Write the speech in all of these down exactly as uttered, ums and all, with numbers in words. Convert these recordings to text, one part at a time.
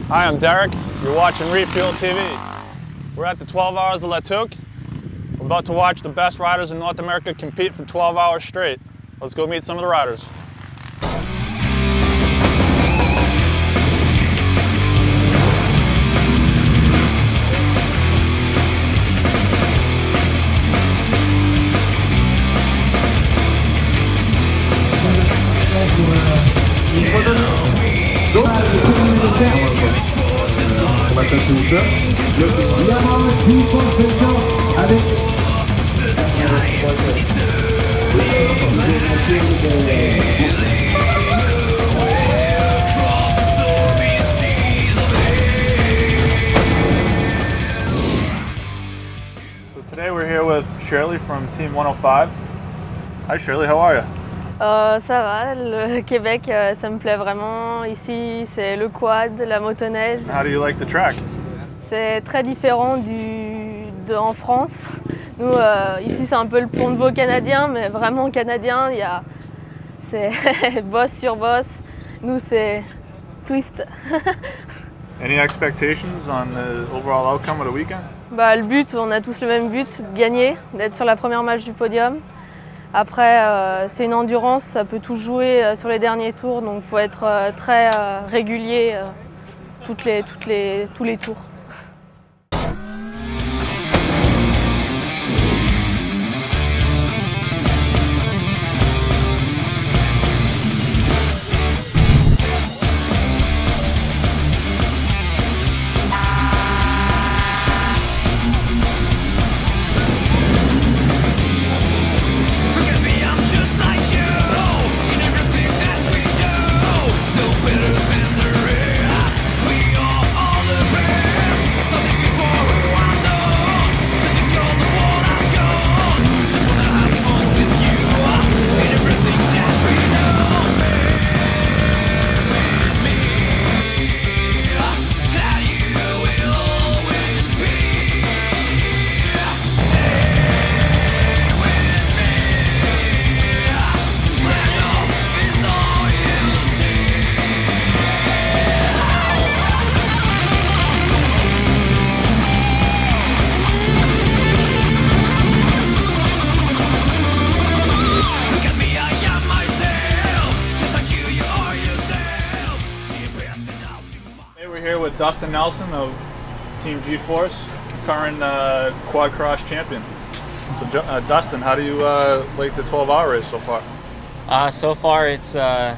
Hi, I'm Derek. You're watching Refuel T V. We're at the twelve Hours of Tuque. We're about to watch the best riders in North America compete for twelve hours straight. Let's go meet some of the riders. So today we're here with Shirley from Team one oh five. Hi Shirley, how are you? Euh, ça va, le Québec, euh, ça me plaît vraiment. Ici, c'est le quad, la motoneige. How do you like the track? C'est très différent du, de, en France. Nous, euh, ici, c'est un peu le pont de veau canadien, mais vraiment canadien. Il y a, c'est boss sur boss. Nous, c'est twist. Any expectations on the overall outcome of the weekend? Bah, le but, on a tous le même but, de gagner, d'être sur la première marche du podium. Après, euh, c'est une endurance, ça peut tout jouer euh, sur les derniers tours, donc il faut être euh, très euh, régulier euh, toutes les, toutes les, tous les tours. Here with Dustin Nelson of Team G-Force, current uh, quad cross champion. So uh, Dustin, how do you uh, like the twelve hour race so far? Uh, so far it's, uh,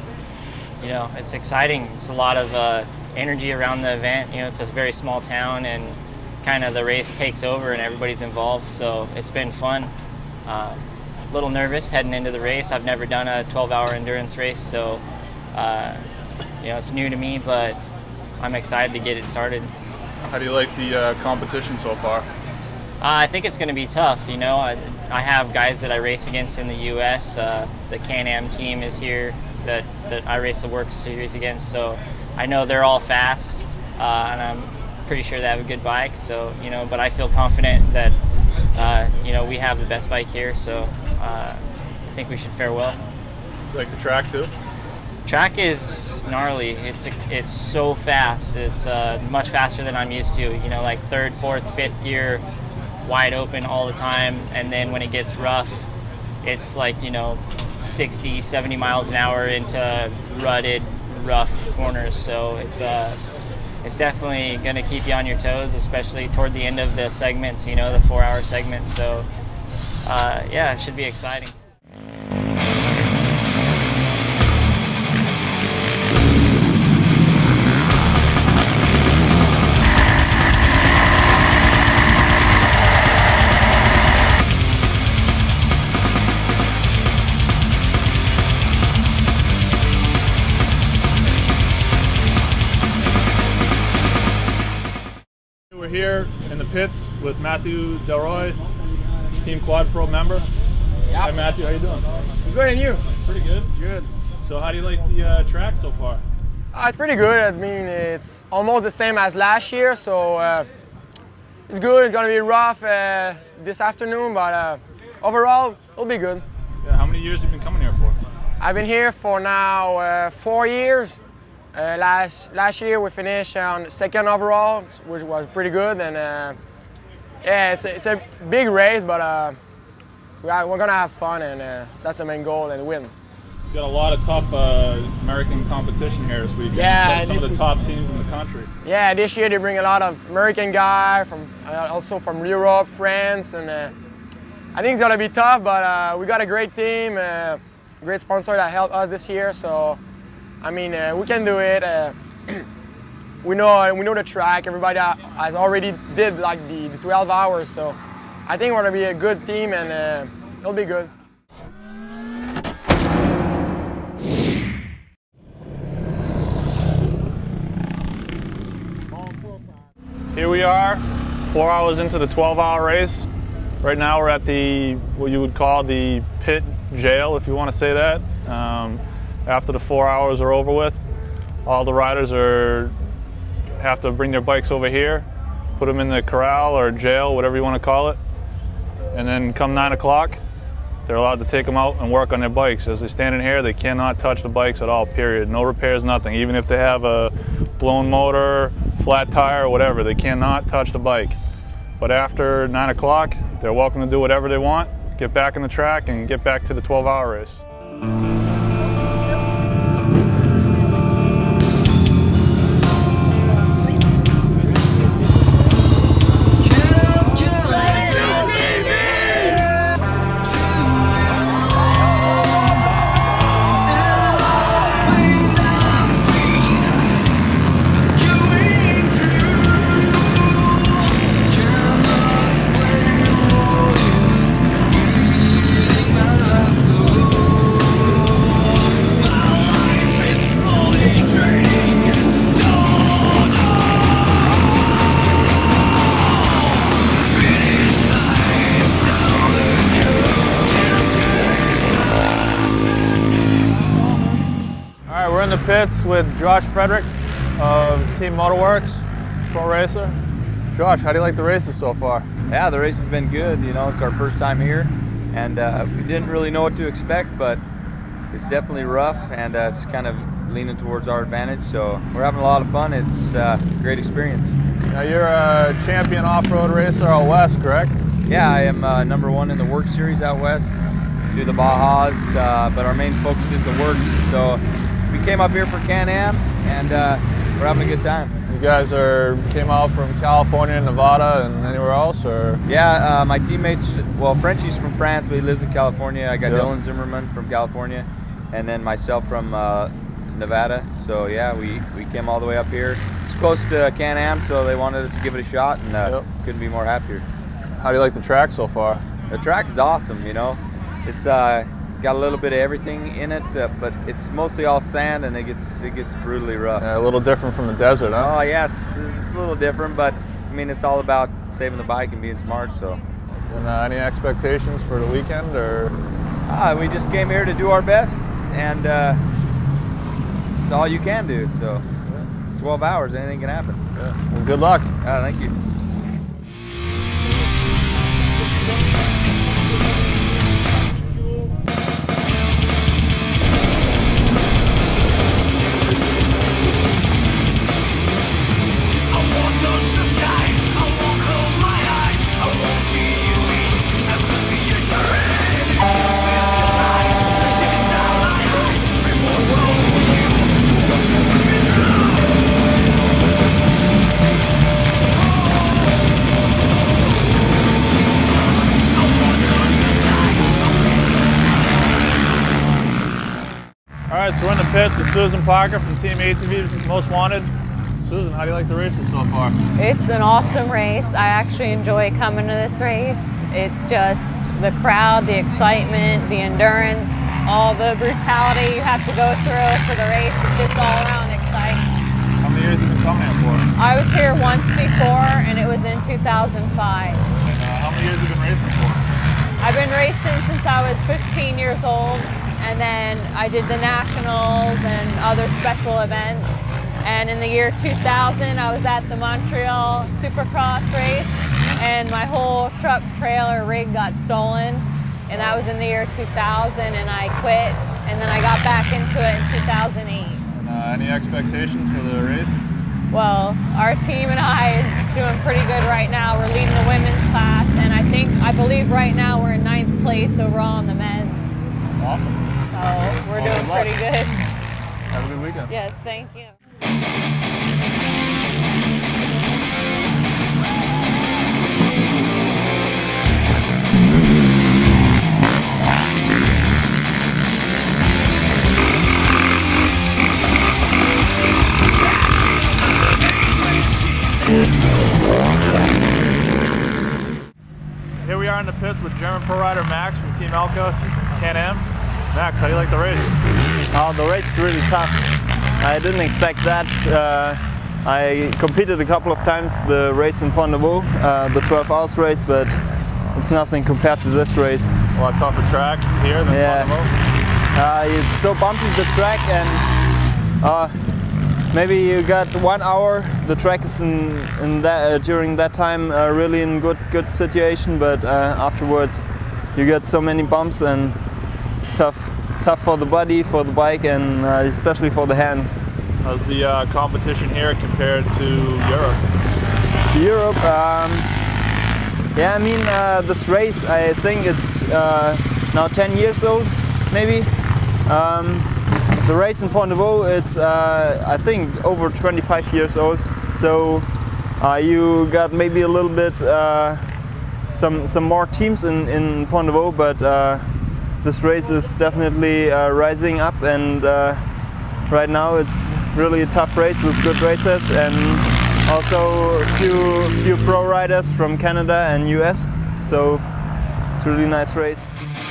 you know, it's exciting. It's a lot of uh, energy around the event. You know, it's a very small town and kind of the race takes over and everybody's involved. So it's been fun. Uh, a little nervous heading into the race. I've never done a twelve hour endurance race, so uh, you know, it's new to me, but I'm excited to get it started. How do you like the uh, competition so far? Uh, I think it's going to be tough. You know, I, I have guys that I race against in the U S Uh, the Can-Am team is here that, that I race the Works Series against, so I know they're all fast, uh, and I'm pretty sure they have a good bike. So, you know, but I feel confident that uh, you know, we have the best bike here, so uh, I think we should fare well. You like the track too? Track is gnarly. It's it's so fast. It's uh, much faster than I'm used to. You know, like third, fourth, fifth gear, wide open all the time. And then when it gets rough, it's like, you know, sixty, seventy miles an hour into rutted, rough corners. So it's uh, it's definitely going to keep you on your toes, especially toward the end of the segments. You know, the four-hour segments. So uh, yeah, it should be exciting. We're here in the pits with Matthew Delroy, Team Quad Pro member. Yep. Hi Matthew, how you doing? Good, and you? Pretty good. Good. So how do you like the uh, track so far? Uh, it's pretty good. I mean, it's almost the same as last year, so uh, it's good. It's gonna be rough uh, this afternoon, but uh, overall, it'll be good. Yeah, how many years have you been coming here for? I've been here for now uh, four years. Uh, Uh, last last year we finished on second overall, which was pretty good. And uh, yeah, it's a, it's a big race, but uh, we are, we're gonna have fun, and uh, that's the main goal, and win. You got a lot of tough uh, American competition here this weekend. Yeah, some, some of the top teams in the country. Yeah, this year they bring a lot of American guys from uh, also from Europe, France, and uh, I think it's gonna be tough. But uh, we got a great team, uh, great sponsor that helped us this year. So I mean, uh, we can do it. Uh, we know we know the track. Everybody has already did like the, the twelve hours. So I think we're gonna be a good team, and uh, it'll be good. Here we are, four hours into the twelve hour race. Right now we're at the, what you would call the pit jail, if you want to say that. Um, after the four hours are over with, all the riders are have to bring their bikes over here, put them in the corral or jail, whatever you want to call it. And then come nine o'clock, they're allowed to take them out and work on their bikes. As they stand in here, they cannot touch the bikes at all, period. No repairs, nothing. Even if they have a blown motor, flat tire, or whatever, they cannot touch the bike. But after nine o'clock, they're welcome to do whatever they want, get back in the track and get back to the twelve hour race. We're in the pits with Josh Frederick of Team Motorworks, pro racer. Josh, how do you like the races so far? Yeah, the race has been good. You know, it's our first time here, and uh, we didn't really know what to expect, but it's definitely rough, and uh, it's kind of leaning towards our advantage. So we're having a lot of fun. It's uh, a great experience. Now you're a champion off-road racer out west, correct? Yeah, I am uh, number one in the Works series out west. Do the Bajas, uh, but our main focus is the Works. So we came up here for Can-Am, and uh, we're having a good time. You guys are came out from California, Nevada, and anywhere else, or? Yeah, uh, my teammates, well, Frenchie's from France, but he lives in California. I got Yep. Dylan Zimmerman from California, and then myself from uh, Nevada. So yeah, we, we came all the way up here. It's close to Can-Am, so they wanted us to give it a shot, and uh, Yep. couldn't be more happier. How do you like the track so far? The track is awesome, you know. It's uh, got a little bit of everything in it, uh, but it's mostly all sand, and it gets it gets brutally rough. Yeah, a little different from the desert, huh? Oh yeah, it's, it's a little different, but I mean, it's all about saving the bike and being smart. So, And uh, any expectations for the weekend, or? ah, we just came here to do our best, and uh, it's all you can do. So, it's twelve hours, anything can happen. Yeah. Well, good luck. Ah, thank you. All right, so we're in the pits with Susan Parker from Team A T V Most Wanted. Susan, how do you like the races so far? It's an awesome race. I actually enjoy coming to this race. It's just the crowd, the excitement, the endurance, all the brutality you have to go through for the race. It's just all around exciting. How many years have you been coming here for? I was here once before, and it was in two thousand five. And uh, how many years have you been racing for? I've been racing since I was fifteen years old, and then I did the nationals and other special events. And in the year two thousand, I was at the Montreal Supercross race, and my whole truck, trailer, rig got stolen. And that was in the year two thousand, and I quit, and then I got back into it in two thousand eight. Uh, any expectations for the race? Well, our team and I is doing pretty good right now. We're leading the women's class, and I think, I believe right now we're in ninth place overall in the men's. Awesome. So we're Well, doing good luck. pretty good. Have a good weekend. Yes, thank you. Here we are in the pits with German pro rider Max from Team Elka, Can-Am. Max, how do you like the race? Oh, the race is really tough. I didn't expect that. Uh, I competed a couple of times the race in Pont de Vaux, uh, the twelve hours race, but it's nothing compared to this race. A lot tougher track here than Yeah. Pont de Vaux? Uh, it's so bumpy, the track, and uh, maybe you got one hour. The track is in, in that uh, during that time uh, really in good good situation, but uh, afterwards you get so many bumps and it's tough tough for the body, for the bike, and uh, especially for the hands. How's the uh, competition here compared to Europe? To Europe, um, yeah, I mean uh, this race, I think it's uh, now ten years old, maybe. Um, The race in Pont de Vaux, it's uh, I think over twenty-five years old, so uh, you got maybe a little bit uh, some some more teams in in Pont de Vaux, but uh, this race is definitely uh, rising up, and uh, right now it's really a tough race with good racers and also a few few pro riders from Canada and U S, so it's a really nice race.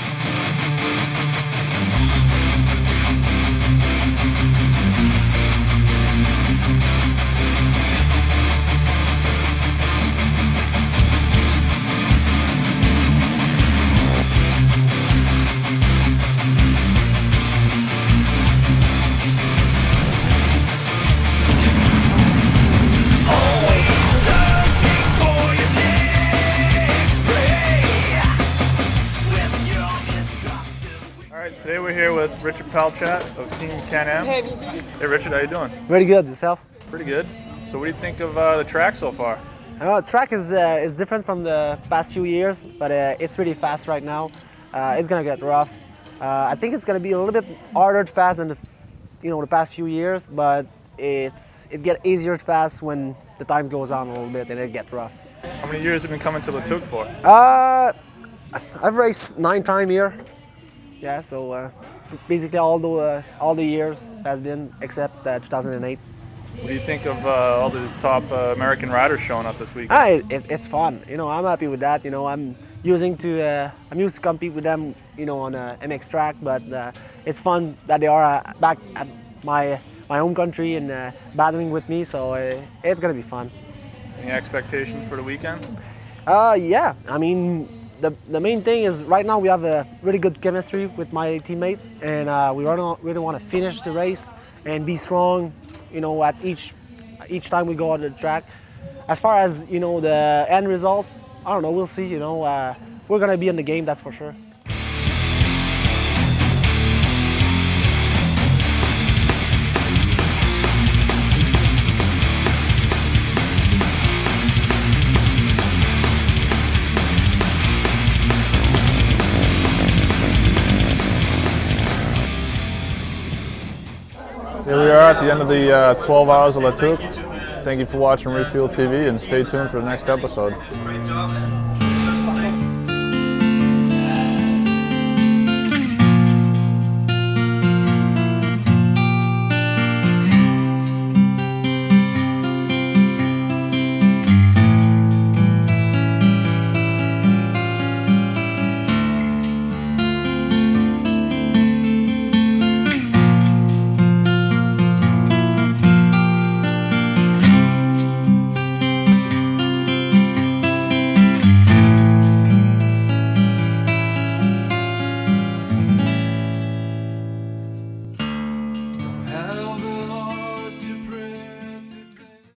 Today we're here with Richard Palchat of Team Can-Am. Hey Richard, how you doing? Very good. Yourself? Pretty good. So what do you think of uh, the track so far? Uh, the track is uh, is different from the past few years, but uh, it's really fast right now. Uh, it's gonna get rough. Uh, I think it's gonna be a little bit harder to pass than the, you know, the past few years, but it's it get easier to pass when the time goes on a little bit and it get rough. How many years have you been coming to the Tuque for? Uh, I've raced nine times here. Yeah, so uh, basically all the uh, all the years has been except uh, two thousand eight. What do you think of uh, all the top uh, American riders showing up this week? Ah, it, it, it's fun. You know, I'm happy with that. You know, I'm using to uh, I'm used to compete with them. You know, on a M X track, but uh, it's fun that they are uh, back at my my home country and uh, battling with me. So uh, it's gonna be fun. Any expectations for the weekend? Uh, yeah. I mean, the the main thing is right now we have a really good chemistry with my teammates, and uh, we really really want to finish the race and be strong. You know, at each each time we go on the track. As far as, you know, the end result, I don't know, we'll see. You know, uh, we're gonna be in the game, that's for sure. Here we are at the end of the uh, twelve hours of La Tuque. Thank you for watching Refuel T V and stay tuned for the next episode.